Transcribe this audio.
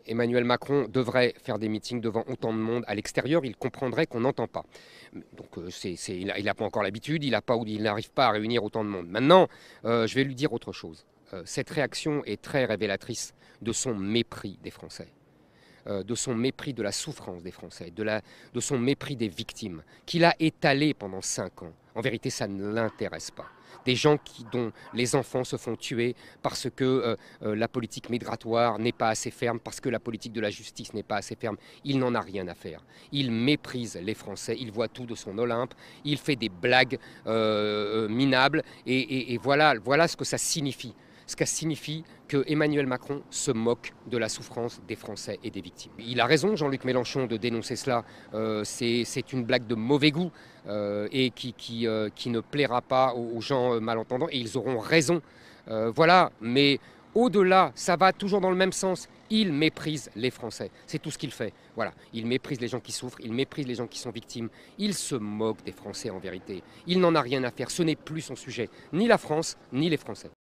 Emmanuel Macron devrait faire des meetings devant autant de monde à l'extérieur, il comprendrait qu'on n'entend pas. Donc il n'a pas encore l'habitude, il n'arrive pas à réunir autant de monde. Maintenant, je vais lui dire autre chose. Cette réaction est très révélatrice de son mépris des Français, de son mépris de la souffrance des Français, de son mépris des victimes, qu'il a étalé pendant 5 ans. En vérité, ça ne l'intéresse pas. Des gens dont les enfants se font tuer parce que la politique migratoire n'est pas assez ferme, parce que la politique de la justice n'est pas assez ferme. Il n'en a rien à faire. Il méprise les Français, il voit tout de son Olympe, il fait des blagues minables, et voilà ce que ça signifie. Ce qui signifie que Emmanuel Macron se moque de la souffrance des Français et des victimes. Il a raison, Jean-Luc Mélenchon, de dénoncer cela. C'est une blague de mauvais goût et qui ne plaira pas aux gens malentendants, et ils auront raison. Voilà, mais au-delà, ça va toujours dans le même sens. Il méprise les Français. C'est tout ce qu'il fait. Voilà. Il méprise les gens qui souffrent, il méprise les gens qui sont victimes. Il se moque des Français en vérité. Il n'en a rien à faire. Ce n'est plus son sujet. Ni la France, ni les Français.